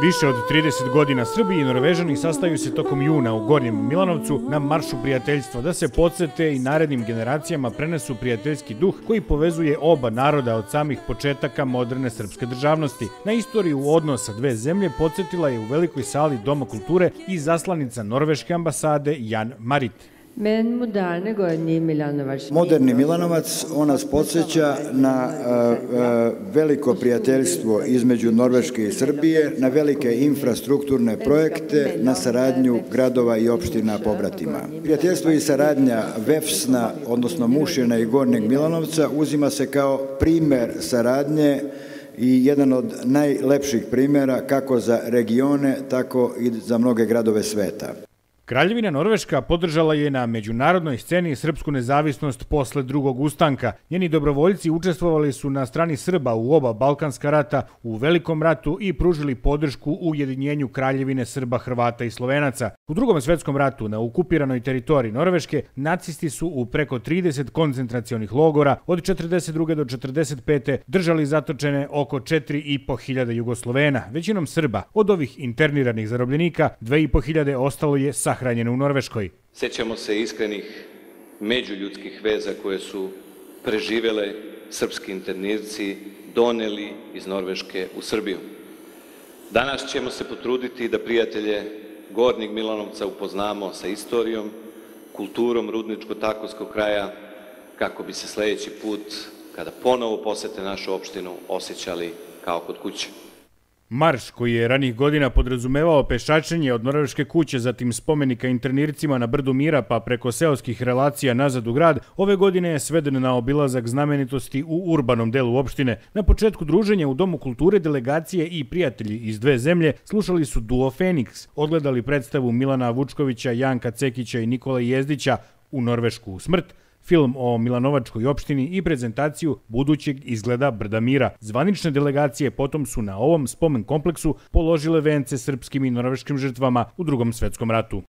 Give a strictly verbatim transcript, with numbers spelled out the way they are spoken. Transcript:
Više od trideset godina Srbi i Norvežani sastaju se tokom juna u Gornjem Milanovcu na maršu prijateljstva da se podsete i narednim generacijama prenesu prijateljski duh koji povezuje oba naroda od samih početaka moderne srpske državnosti. Na istoriju odnosa dve zemlje podsjetila je u velikoj sali Doma kulture i zaslanica norveške ambasade Jan Marit. Moderni Milanovac, on nas podsjeća na veliko prijateljstvo između Norveške i Srbije, na velike infrastrukturne projekte, na saradnju gradova i opština pobratima. Prijateljstvo i saradnja Vefsna, odnosno Mušina i Gornjeg Milanovca, uzima se kao primer saradnje i jedan od najlepših primjera kako za regione, tako i za mnoge gradove sveta. Kraljevina Norveška podržala je na međunarodnoj sceni srpsku nezavisnost posle drugog ustanka. Njeni dobrovoljci učestvovali su na strani Srba u oba Balkanska rata, u Velikom ratu i pružili podršku u ujedinjenju Kraljevine Srba, Hrvata i Slovenaca. U drugom svetskom ratu na okupiranoj teritoriji Norveške nacisti su u preko trideset koncentracionih logora od četrdeset druge do četrdeset pete držali zatočene oko četiri i po hiljade Jugoslovena, većinom Srba. Od ovih interniranih zarobljenika dve i po hiljade ostalo je sahranjeno u Norveškoj. Sećamo se iskrenih međuljudskih veza koje su preživele srpski internirci doneli iz Norveške u Srbiju. Danas ćemo se potruditi da prijatelje Gornjeg Milanovca upoznamo sa istorijom, kulturom Rudničko-Takovskog kraja, kako bi se sledeći put, kada ponovo posete našu opštinu, osjećali kao kod kuće. Marš, koji je ranih godina podrazumevao pešačenje od Norveške kuće, zatim spomenika internircima na Brdu Mira pa preko seoskih relacija nazad u grad, ove godine je sveden na obilazak znamenitosti u urbanom delu opštine. Na početku druženja u Domu kulture delegacije i prijatelji iz dve zemlje slušali su duo Feniks, odgledali predstavu Milana Vučkovića, Janka Cekića i Nikola Jezdića U Norvešku u smrt, film o Milanovačkoj opštini i prezentaciju budućeg izgleda Brda Mira. Zvanične delegacije potom su na ovom spomen kompleksu položile vence srpskim i norveškim žrtvama u Drugom svetskom ratu.